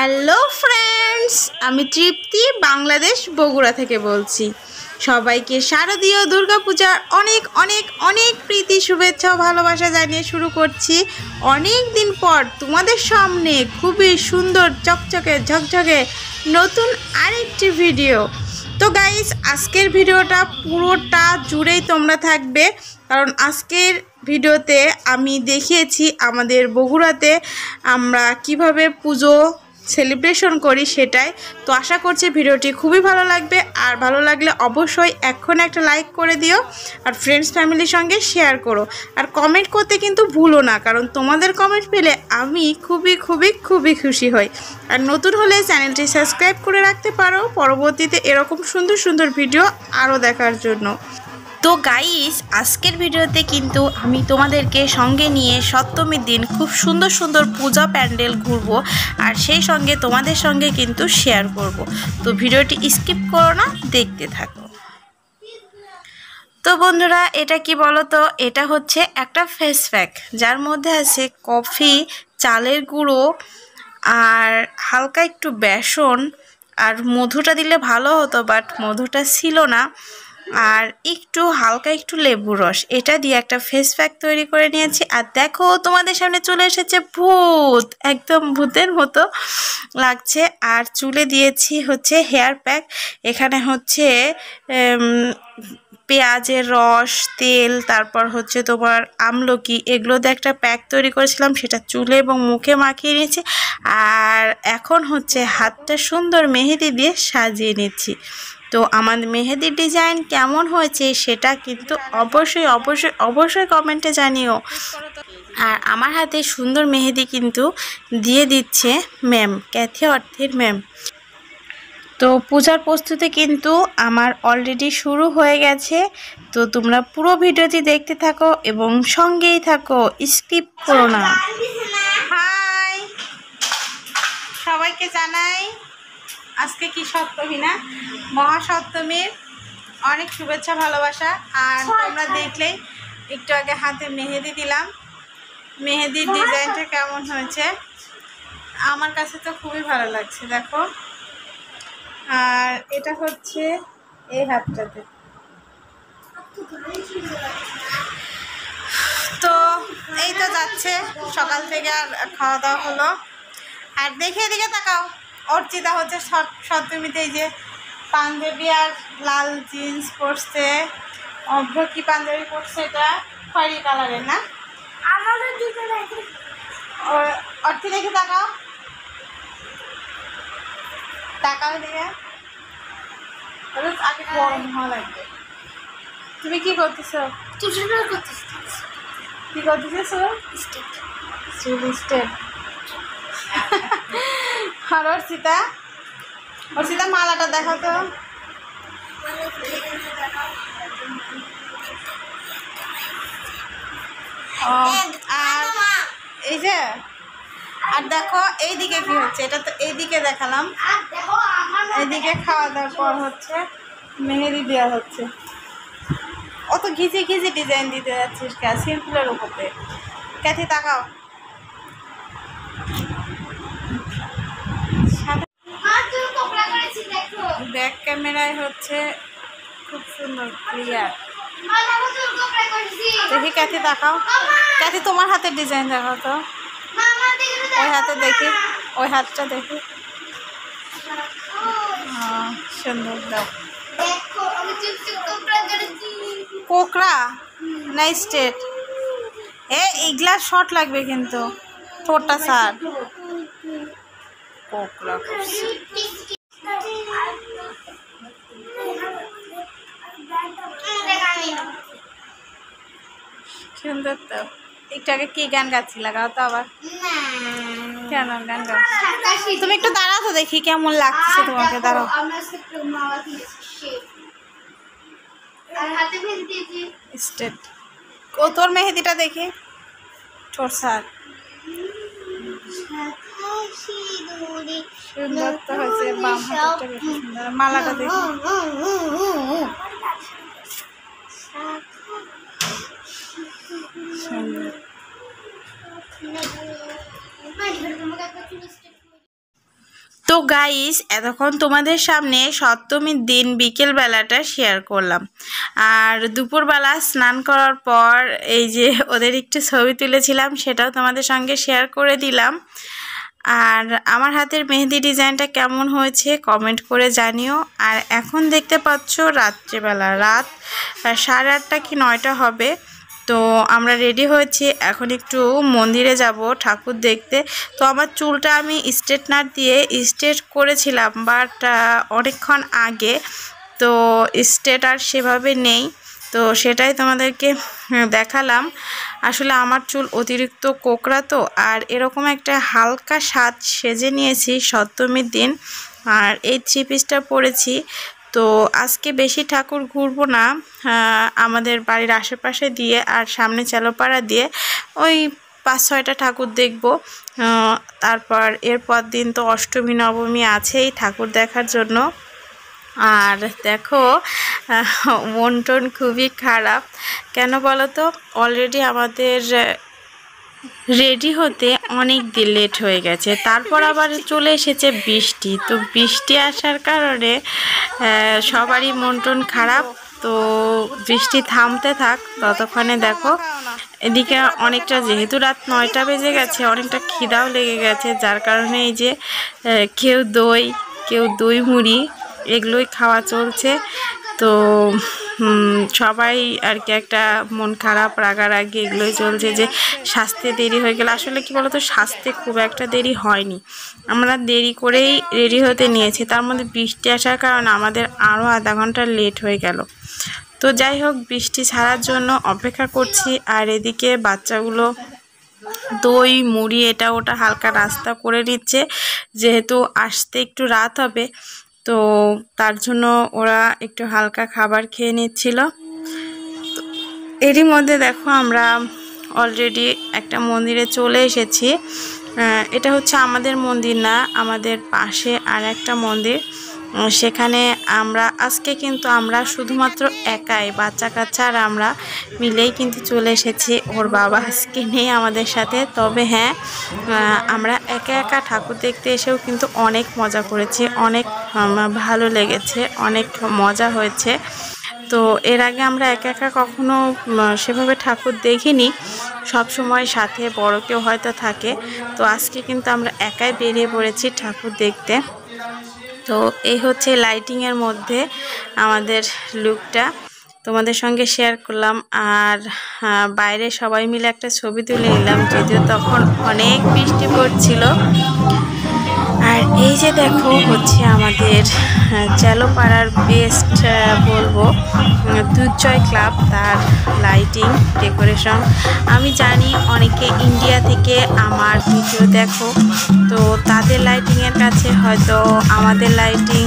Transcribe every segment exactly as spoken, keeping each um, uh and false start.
Hello friends, আমি তৃপ্তি বাংলাদেশ বগুড়া থেকে বলছি। সবাইকে শারদীয় দুর্গা পূজার অনেক অনেক অনেক প্রীতি শুভেচ্ছা ও ভালোবাসা জানিয়ে শুরু করছি অনেক দিন পর তোমাদের সামনে খুবই সুন্দর চকচকে ঝকঝকে নতুন আরেকটি ভিডিও। তো গাইস, আজকের ভিডিওটা পুরোটা জুড়েই তোমরা থাকবে, কারণ আজকের ভিডিওতে আমি দেখিয়েছি আমাদের বগুড়াতে আমরা কিভাবে পুজো সেলিব্রেশন করি সেটাই। তো আশা করছি ভিডিওটি খুবই ভালো লাগবে, আর ভালো লাগলে অবশ্যই এখন একটা লাইক করে দিও, আর ফ্রেন্ডস ফ্যামিলির সঙ্গে শেয়ার করো, আর কমেন্ট করতে কিন্তু ভুলো না, কারণ তোমাদের কমেন্ট পেলে আমি খুবই খুবই খুবই খুশি হই। আর নতুন হলে চ্যানেলটি সাবস্ক্রাইব করে রাখতে পারো পরবর্তীতে এরকম সুন্দর সুন্দর ভিডিও আরও দেখার জন্য। তো গাইস, আজকের ভিডিওতে কিন্তু আমি তোমাদেরকে সঙ্গে নিয়ে সপ্তমীর দিন খুব সুন্দর সুন্দর পূজা প্যান্ডেল ঘুরবো, আর সেই সঙ্গে তোমাদের সঙ্গে কিন্তু শেয়ার করব। তো ভিডিওটি স্কিপ করো না, দেখতে থাকো। তো বন্ধুরা, এটা কি বলো তো, এটা হচ্ছে একটা ফেস প্যাক, যার মধ্যে আছে কফি, চালের গুঁড়ো, আর হালকা একটু বেসন, আর মধুটা দিলে ভালো হতো বাট মধুটা ছিল না, আর একটু হালকা একটু লেবুর রস, এটা দিয়ে একটা ফেস প্যাক তৈরি করে নিয়েছি। আর দেখো, তোমাদের সামনে চলে এসেছে ভূত, একদম ভূতের মতো লাগছে। আর চুলে দিয়েছি হচ্ছে হেয়ার প্যাক, এখানে হচ্ছে পেঁয়াজের রস, তেল, তারপর হচ্ছে তোমার আমলকি, এগুলো দিয়ে একটা প্যাক তৈরি করেছিলাম, সেটা চুলে এবং মুখে মাখিয়ে নিয়েছি। আর এখন হচ্ছে হাতটা সুন্দর মেহেদি দিয়ে সাজিয়ে নিচ্ছি। তো আমার মেহেদির ডিজাইন কেমন হয়েছে সেটা কিন্তু অবশ্যই অবশ্যই অবশ্যই কমেন্টে জানিও। আর আমার হাতে সুন্দর মেহেদি কিন্তু দিয়ে দিচ্ছে ম্যাম, ক্যাথি অর্থের ম্যাম। তো পূজার প্রস্তুতি কিন্তু আমার অলরেডি শুরু হয়ে গেছে। তো তোমরা পুরো ভিডিওটি দেখতে থাকো এবং সঙ্গেই থাকো, স্কিপ করো না। হাই সবাইকে জানাই আজকে কি সপ্তমী না, মহাসপ্তমীর অনেক শুভেচ্ছা ভালোবাসা। আর তোমরা দেখলেই একটু আগে হাতে মেহেদি দিলাম, মেহেদির ডিজাইনটা কেমন হয়েছে আমার কাছে তো খুবই ভালো লাগছে, দেখো। আর এটা হচ্ছে এই হাতটাতে। তো এই তো যাচ্ছে, সকাল থেকে আর খাওয়া দাওয়া হলো। আর দেখে এদিকে তাকাও, অর্চিতা হচ্ছে সপ্তমীতে এই যে পাঞ্জাবি আর লাল জিন্স পরছে, অভ্র কি পাঞ্জাবি পরছে, এটা খয়েরি কালারের না, অর্থি দেখে তাকাও, তাকাও দিকে, আগে গরম হওয়া লাগবে। তুমি কি করতেছো? কি করতেছো? স্টেপ। আর অর্চিতা, অর্চিতা মালাটা দেখো তো। আর এই যে, আর দেখো এইদিকে কি হচ্ছে, এটা তো এইদিকে দেখালাম, এইদিকে খাওয়া দাওয়ার পর হচ্ছে মেহেদি দেওয়া হচ্ছে। অত ঘিচি ঘিচি ডিজাইন দিতে যাচ্ছিস কে, সিম্পলের উপরে। ক্যাথি তাকাও, ব্যাক ক্যামেরায় হচ্ছে খুব সুন্দর ক্লিয়ার। দেখি ক্যাথি তাকাও, ক্যাথি তোমার হাতের ডিজাইন দেখাও তো, ওই হাতে দেখি, ওই হাতটা দেখি, সুন্দর। দাও কোকড়া না স্টেট, এ এইগুলা শর্ট লাগবে কিন্তু, ঠোঁটটা সার কোকড়া করছি। সুন্দর তো। একটু আগে কি গান গাচ্ছি, লাগাও তো আবার। কেন গান গাও? তুমি একটু দাঁড়াও তো দেখি কেমন লাগছে তোমাকে, দাঁড়াও। স্টেট, ও তোর মেহেদিটা দেখি, ঠোঁট সার সুন্দর তো হয়েছে, বাম হাতটা বেশি সুন্দর। মালাটা দেখি, সুন্দর। তো গাইস, এতক্ষণ তোমাদের সামনে সপ্তমীর দিন বিকেল বেলাটা শেয়ার করলাম, আর দুপুরবেলা স্নান করার পর এই যে ওদের একটু ছবি তুলেছিলাম, সেটাও তোমাদের সঙ্গে শেয়ার করে দিলাম। আর আমার হাতের মেহেদি ডিজাইনটা কেমন হয়েছে কমেন্ট করে জানিও। আর এখন দেখতে পাচ্ছ রাত্রিবেলা, রাত সাড়ে আটটা কি নয়টা হবে। তো আমরা রেডি হয়েছি, এখন একটু মন্দিরে যাব ঠাকুর দেখতে। তো আমার চুলটা আমি স্ট্রেটনার দিয়ে স্ট্রেট করেছিলাম, বাট অনেকক্ষণ আগে, তো স্ট্রেট আর সেভাবে নেই, তো সেটাই তোমাদেরকে দেখালাম। আসলে আমার চুল অতিরিক্ত কোকড়া, তো আর এরকম একটা হালকা সাজ সেজে নিয়েছি সপ্তমীর দিন, আর এই থ্রি পিসটা পরেছি। তো আজকে বেশি ঠাকুর ঘুরবো না, আমাদের বাড়ির আশেপাশে দিয়ে আর সামনে চালোপাড়া দিয়ে ওই পাঁচ ছয়টা ঠাকুর দেখব। তারপর এরপর দিন তো অষ্টমী নবমী আছেই ঠাকুর দেখার জন্য। আর দেখো মন টন খুবই খারাপ, কেন বলো তো, অলরেডি আমাদের রেডি হতে অনেক দিন লেট হয়ে গেছে, তারপর আবার চলে এসেছে বৃষ্টি। তো বৃষ্টি আসার কারণে সবারই মন টন খারাপ। তো বৃষ্টি থামতে থাক ততক্ষণে দেখো এদিকে অনেকটা, যেহেতু রাত নয়টা বেজে গেছে, অনেকটা খিদাও লেগে গেছে, যার কারণে এই যে কেউ দই কেউ দই মুড়ি এগুলোই খাওয়া চলছে। তো সবাই আর কি একটা মন খারাপ, রাগারাগি এগুলোই চলছে যে সাজতে দেরি হয়ে গেল। আসলে কি বলতো, সাজতে খুব একটা দেরি হয়নি, আমরা দেরি করেই রেডি হতে নিয়েছি, তার মধ্যে বৃষ্টি আসার কারণে আমাদের আরও আধা ঘন্টা লেট হয়ে গেল। তো যাই হোক, বৃষ্টি ছাড়ার জন্য অপেক্ষা করছি। আর এদিকে বাচ্চাগুলো দই মুড়ি এটা ওটা হালকা নাস্তা করে নিচ্ছে, যেহেতু আসতে একটু রাত হবে, তো তার জন্য ওরা একটু হালকা খাবার খেয়ে নিচ্ছিল। এরই মধ্যে দেখো আমরা অলরেডি একটা মন্দিরে চলে এসেছি। এটা হচ্ছে আমাদের মন্দির না, আমাদের পাশে আর একটা মন্দির, সেখানে আমরা আজকে কিন্তু আমরা শুধুমাত্র একাই, বাচ্চা কাচ্চা আর আমরা মিলেই কিন্তু চলে এসেছি। ওর বাবা আজকে নেই আমাদের সাথে, তবে হ্যাঁ আমরা একা একা ঠাকুর দেখতে এসেও কিন্তু অনেক মজা করেছি, অনেক ভালো লেগেছে, অনেক মজা হয়েছে। তো এর আগে আমরা একা একা কখনো সেভাবে ঠাকুর দেখিনি, সব সময় সাথে বড় কেউ হয়তো থাকে। তো আজকে কিন্তু আমরা একাই বেরিয়ে পড়েছি ঠাকুর দেখতে। তো এই হচ্ছে লাইটিংয়ের মধ্যে আমাদের লুকটা তোমাদের সঙ্গে শেয়ার করলাম। আর বাইরে সবাই মিলে একটা ছবি তুলে নিলাম, যদিও তখন অনেক বৃষ্টি পড়ছিল। আর এই যে দেখো হচ্ছে আমাদের চালোপাড়ার বেস্ট বলবো দুধজয় ক্লাব, তার লাইটিং ডেকোরেশন। আমি জানি অনেকে ইন্ডিয়া থেকে আমার ভিডিও দেখো, তো তাদের লাইটিংয়ের কাছে হয়তো আমাদের লাইটিং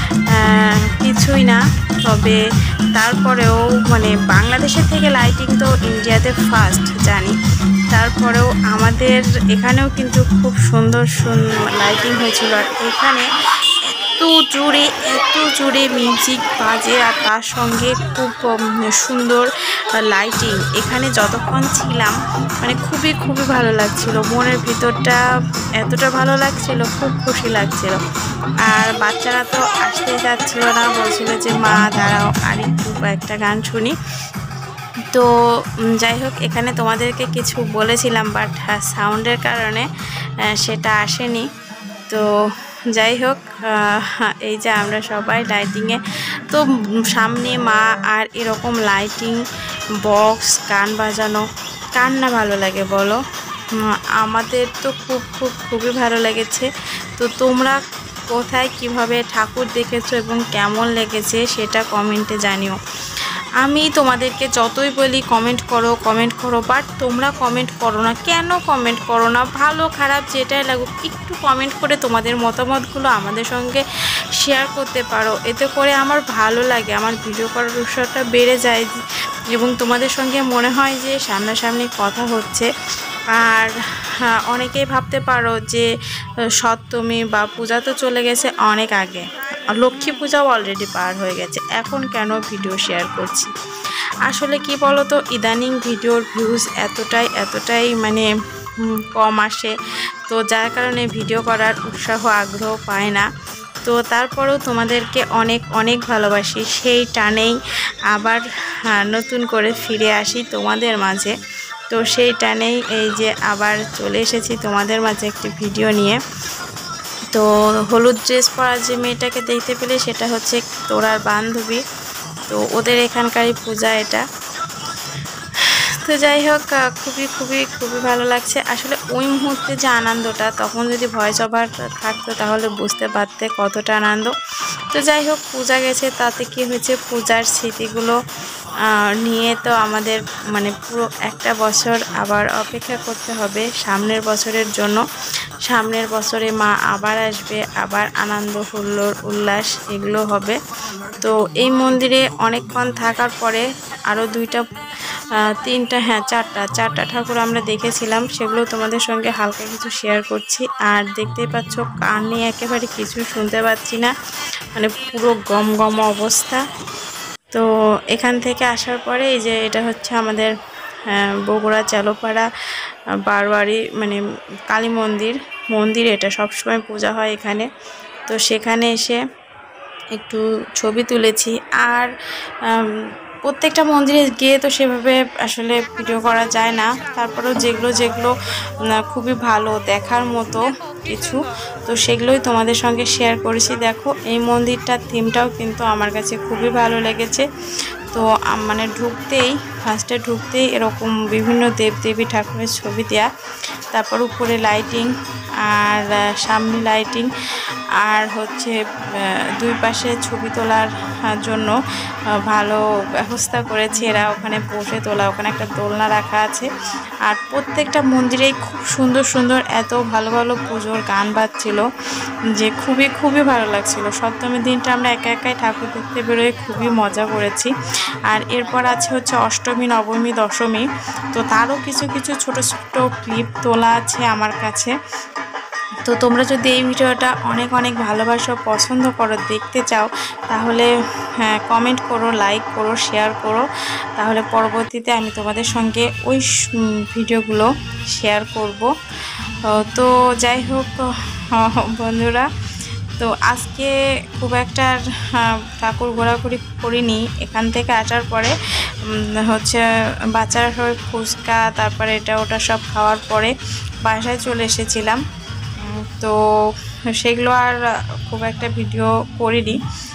কিছুই না, তবে তারপরেও মানে বাংলাদেশের থেকে লাইটিং তো ইন্ডিয়াতে ফার্স্ট জানি, তারপরেও আমাদের এখানেও কিন্তু খুব সুন্দর সুন্দর লাইটিং হয়েছিল। আর এখানে এত জোরে এত জোরে মিউজিক বাজে, আর তার সঙ্গে খুব সুন্দর লাইটিং। এখানে যতক্ষণ ছিলাম মানে খুবই খুবই ভালো লাগছিল, মনের ভিতরটা এতটা ভালো লাগছিল, খুব খুশি লাগছিল। আর বাচ্চারা তো আসতেই যাচ্ছিল না, বলছিল যে মা দাঁড়াও আর একটু একটা গান শুনি। তো যাই হোক, এখানে তোমাদেরকে কিছু বলেছিলাম, বাট সাউন্ডের কারণে সেটা আসেনি। তো যাই হোক, এই যে আমরা সবাই লাইটিংয়ে, তো সামনে মা আর এরকম লাইটিং বক্স গান বাজানো কার না ভালো লাগে বলো, আমাদের তো খুব খুব খুবই ভালো লেগেছে। তো তোমরা কোথায় কিভাবে ঠাকুর দেখেছো এবং কেমন লেগেছে সেটা কমেন্টে জানিও। আমি তোমাদেরকে যতই বলি কমেন্ট করো কমেন্ট করো, বাট তোমরা কমেন্ট করো না, কেন কমেন্ট করো না? ভালো খারাপ যেটাই লাগুক একটু কমেন্ট করে তোমাদের মতামতগুলো আমাদের সঙ্গে শেয়ার করতে পারো, এতে করে আমার ভালো লাগে, আমার ভিডিও করার উৎসাহটা বেড়ে যায় এবং তোমাদের সঙ্গে মনে হয় যে সামনাসামনি কথা হচ্ছে। আর অনেকেই ভাবতে পারো যে সপ্তমী বা পূজা তো চলে গেছে অনেক আগে, লক্ষ্মী পূজাও অলরেডি পার হয়ে গেছে, এখন কেন ভিডিও শেয়ার করছি? আসলে কি বলো তো, ইদানিং ভিডিওর ভিউজ এতটাই এতটাই মানে কম আসে, তো যার কারণে ভিডিও করার উৎসাহ আগ্রহ পায় না। তো তারপরেও তোমাদেরকে অনেক অনেক ভালোবাসি, সেই টানেই আবার নতুন করে ফিরে আসি তোমাদের মাঝে। তো সেই টানেই এই যে আবার চলে এসেছি তোমাদের মাঝে একটি ভিডিও নিয়ে। তো হলুদ ড্রেস পরা যে মেয়েটাকে দেখতে পেলে সেটা হচ্ছে তোরার বান্ধবী। তো ওদের এখানকারই পূজা এটা। তো যাই হোক, খুবই খুবই খুবই ভালো লাগছে আসলে। ওই মুহূর্তে যে আনন্দটা, তখন যদি ভয়েস ওভার থাকতো তাহলে বুঝতে পারতে কতটা আনন্দ। তো যাই হোক, পূজা গেছে, তাতে কি হয়েছে, পূজার স্মৃতিগুলো নিয়ে তো আমাদের মানে পুরো একটা বছর আবার অপেক্ষা করতে হবে সামনের বছরের জন্য। সামনের বছরে মা আবার আসবে, আবার আনন্দ হুল্লোড় উল্লাস এগুলো হবে। তো এই মন্দিরে অনেকক্ষণ থাকার পরে আরও দুইটা তিনটা হ্যাঁ চারটা চারটা ঠাকুর আমরা দেখেছিলাম, সেগুলো তোমাদের সঙ্গে হালকা কিছু শেয়ার করছি। আর দেখতেই পাচ্ছ কান নিয়ে একেবারে কিছু শুনতে পাচ্ছি না, মানে পুরো গম গম অবস্থা। তো এখান থেকে আসার পরে এই যে এটা হচ্ছে আমাদের বগুড়া চালোপাড়া বারবাড়ি মানে কালী মন্দির মন্দির এটা সবসময় পূজা হয় এখানে। তো সেখানে এসে একটু ছবি তুলেছি। আর প্রত্যেকটা মন্দিরে গিয়ে তো সেভাবে আসলে ভিডিও করা যায় না, তারপরেও যেগুলো যেগুলো খুবই ভালো দেখার মতো কিছু, তো সেগুলোই তোমাদের সঙ্গে শেয়ার করেছি। দেখো এই মন্দিরটার থিমটাও কিন্তু আমার কাছে খুবই ভালো লেগেছে। তো মানে ঢুকতেই ফার্স্টে ঢুকতেই এরকম বিভিন্ন দেবদেবী ঠাকুরের ছবি দেয়া, তারপর উপরে লাইটিং আর সামনে লাইটিং, আর হচ্ছে দুই পাশে ছবি তোলার জন্য ভালো ব্যবস্থা করেছে এরা, ওখানে বসে তোলা, ওখানে একটা দোলনা রাখা আছে। আর প্রত্যেকটা মন্দিরেই খুব সুন্দর সুন্দর এত ভালো ভালো পুজোর গান বাজছিল যে খুবই খুবই ভালো লাগছিল। সপ্তমীর দিনটা আমরা একা একাই ঠাকুর দেখতে বেরোয় খুবই মজা করেছি। আর এরপর আছে হচ্ছে অষ্টমী, নবমী, দশমী। তো তারও কিছু কিছু ছোট ছোট ক্লিপ তোলা আছে আমার কাছে। তো তোমরা যদি এই ভিডিওটা অনেক অনেক ভালোবাসো, পছন্দ করো, দেখতে চাও, তাহলে হ্যাঁ কমেন্ট করো, লাইক করো, শেয়ার করো, তাহলে পরবর্তীতে আমি তোমাদের সঙ্গে ওই ভিডিওগুলো শেয়ার করব। তো যাই হোক বন্ধুরা, তো আজকে খুব একটা ঠাকুর ঘোরাঘুরি করিনি। এখান থেকে আসার পরে হচ্ছে বাচ্চারা সবাই ফুচকা তারপরে এটা ওটা সব খাওয়ার পরে বাসায় চলে এসেছিলাম। তো সেগুলো আর খুব একটা ভিডিও করিনি,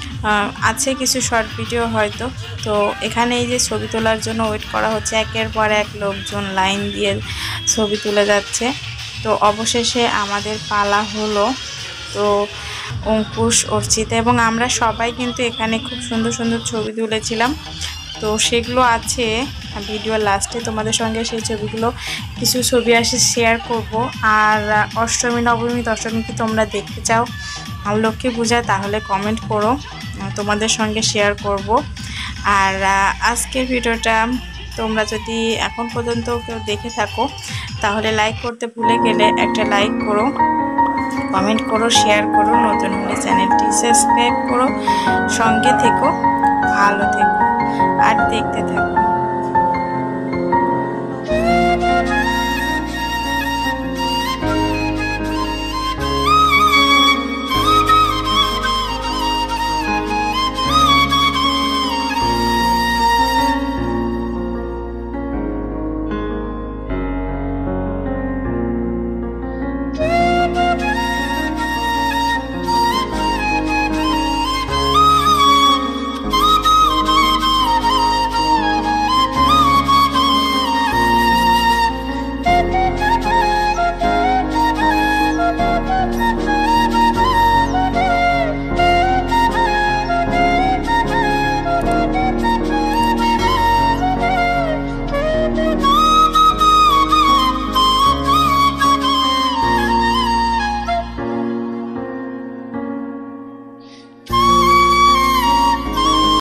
আছে কিছু শর্ট ভিডিও হয়তো। তো এখানে এই যে ছবি তোলার জন্য ওয়েট করা হচ্ছে, একের পর এক লোকজন লাইন দিয়ে ছবি তুলে যাচ্ছে। তো অবশেষে আমাদের পালা হলো। তো অঙ্কুশ, অর্চিতা এবং আমরা সবাই কিন্তু এখানে খুব সুন্দর সুন্দর ছবি তুলেছিলাম। তো সেগুলো আছে ভিডিও লাস্টে তোমাদের সঙ্গে, সেই ছবিগুলো কিছু ছবি আসে শেয়ার করব। আর অষ্টমী, নবমী, দশমী কি তোমরা দেখতে চাও আর লক্ষ্মী পূজা, তাহলে কমেন্ট করো, তোমাদের সঙ্গে শেয়ার করব। আর আজকের ভিডিওটা তোমরা যদি এখন পর্যন্ত কেউ দেখে থাকো তাহলে লাইক করতে ভুলে গেলে একটা লাইক করো, কমেন্ট করো, শেয়ার করো, নতুন হলে চ্যানেলটি সাবস্ক্রাইব করো, সঙ্গে থেকো, ভালো থেকো আর দেখতে থাকো।